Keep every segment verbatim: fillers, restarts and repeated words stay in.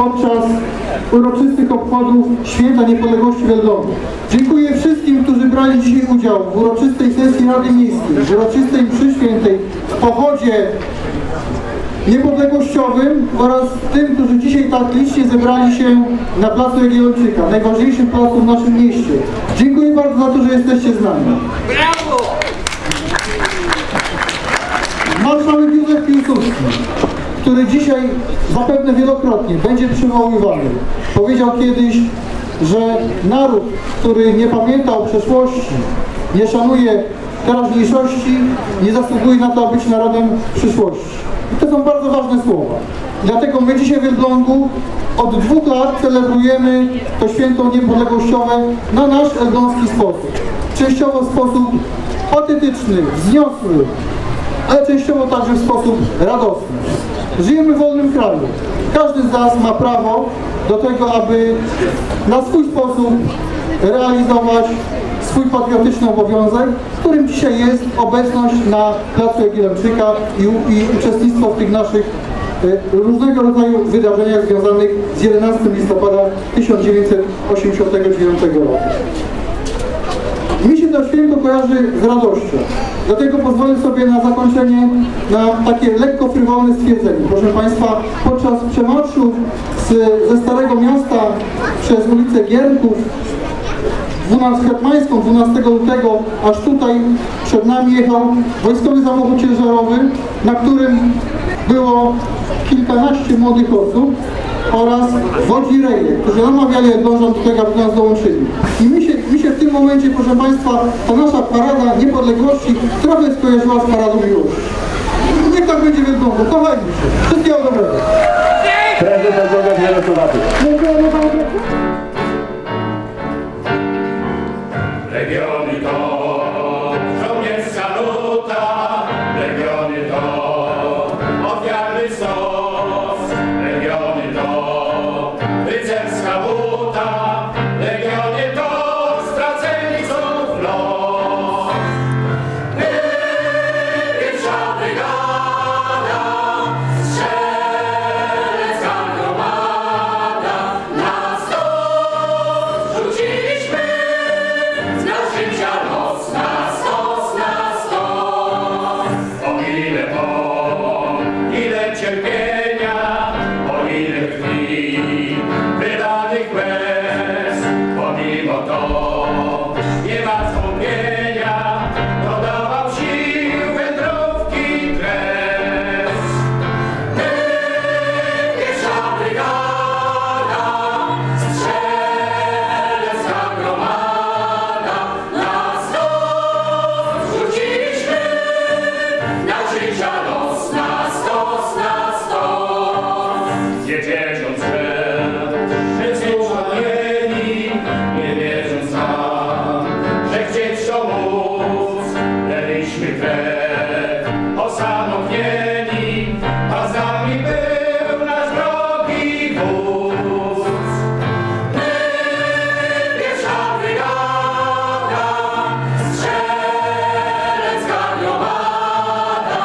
podczas uroczystych obchodów Święta Niepodległości w Elblągu. Dziękuję wszystkim, którzy brali dzisiaj udział w uroczystej sesji Rady Miejskiej, w uroczystej mszy świętej, w pochodzie niepodległościowym oraz tym, którzy dzisiaj tak licznie zebrali się na Placu Jagiellończyka, najważniejszym placu w naszym mieście. Dziękuję bardzo za to, że jesteście z nami. Brawo! Marszałek Józef Piłsudski, który dzisiaj zapewne wielokrotnie będzie przywoływany, powiedział kiedyś, że naród, który nie pamięta o przeszłości, nie szanuje teraźniejszości, nie zasługuje na to, aby być narodem przyszłości. I to są bardzo ważne słowa. Dlatego my dzisiaj w Elblągu od dwóch lat celebrujemy to święto niepodległościowe na nasz elbląski sposób. Częściowo w sposób patetyczny, wzniosły, ale częściowo także w sposób radosny. Żyjemy w wolnym kraju. Każdy z nas ma prawo do tego, aby na swój sposób realizować swój patriotyczny obowiązek, którym dzisiaj jest obecność na Placu Jagiellończyka i, i uczestnictwo w tych naszych y, różnego rodzaju wydarzeniach związanych z jedenastego listopada tysiąc dziewięćset osiemdziesiątego dziewiątego roku. Mi się to święto kojarzy z radością. Dlatego pozwolę sobie na zakończenie na takie lekko frywolne stwierdzenie. Proszę Państwa, podczas przemarszu z, ze Starego Miasta przez ulicę Gierków Hetmańską dwunastego lutego, aż tutaj przed nami jechał wojskowy samochód ciężarowy, na którym było kilkanaście młodych osób oraz wodzireje, którzy namawiali Elblążan do tego, aby nas dołączyli. I mi się, mi się w tym momencie, proszę Państwa, ta nasza parada niepodległości trochę skojarzyła z paradą miłości. Niech tak będzie w Elblągu, kochajmy się. Wszystkiego dobrego. Prezydent Jarosław. Legiony to żołnierska luta, legiony to ofiarny stos, legiony to rycerska buta, legiony to straceni znów los. Pierwsza brygada, strzelecka gromada, na stos rzuciliśmy życia los na stos, na stos. O ile błąd, ile cierpienia, o ile krwi, wydanych łez, pomimo to nie ma zwątpienia, dodawał sił wędrówki kres. My, pierwsza brygada, strzelecka gromada, życia los na stos, na stos. Nie wierząc, że zniewoleni, nie wierząc nam, że chcieć to móc, leliśmy krew osamotnieni, a z nami był nasz drogi wódz. My, pierwsza brygada, strzelecka gromada,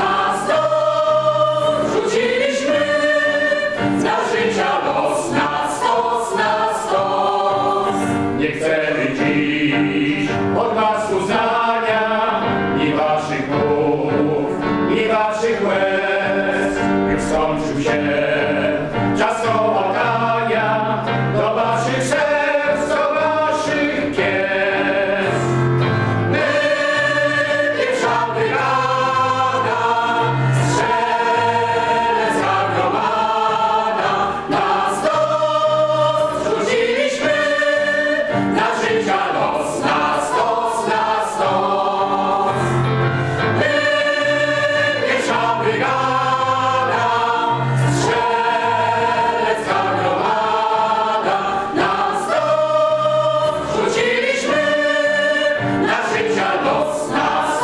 życia los na stos, na stos. Nie chcemy dziś od was uznania, ni waszych mów, ni waszych łez. Już skończył się czas kołatania, do waszych serc, do waszych pies. My, pierwsza brygada, strzelecka gromada, życia los na stos, na stos. My, pierwsza brygada, strzelecka gromada, na stos rzuciliśmy, na życia los na stos.